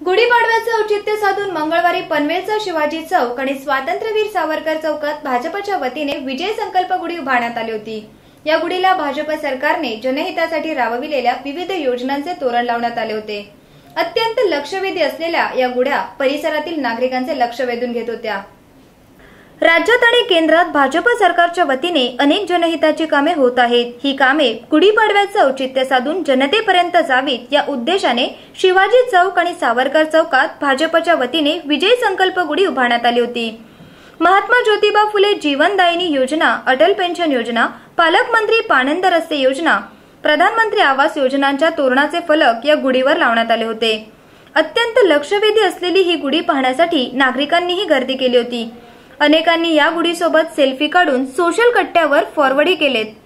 गुढीपाडव्याचे औचित्य साधून मंगळवारी पनवेलचा शिवाजी चौक आणि स्वातंत्र्यवीर सावरकर चौकात भाजपच्या वतीने विजय संकल्प गुढी उभारण्यात आली होती। या गुढीला भाजप सरकारने जनहितासाठी राबविलेल्या विविध योजनांचे तोरण लावण्यात आले होते। अत्यंत लक्षवेधी असलेल्या या गुढ्या परिसरातील नागरिकांचे लक्ष वेधून घेत होत्या। राज्यात आणि केंद्रात भाजप सरकारच्या वतीने अनेक जनहिताची कामे होत आहेत। ही कामे गुढीपाडव्याचे औचित्य साधून जनतेपर्यंत जावीत या उद्देशाने शिवाजी चौक आणि सावरकर चौकात भाजपच्या वतीने विजय संकल्प गुढी उभारण्यात आली होती। महात्मा ज्योतिबा फुले जीवनदायिनी योजना, अटल पेन्शन योजना, पालकमंत्री पाणंद रस्ते योजना, प्रधानमंत्री आवास योजनांच्या तोरणाचे फलक या गुढीवर लावण्यात आले होते। अत्यंत लक्षवेधी असलेली ही गुढी पाहण्यासाठी नागरिकांनीही गर्दी केली होती। अनेकांनी या गुढीसोबत सेल्फी काढून सोशल कट्ट्यावर फॉरवर्डही केलेत।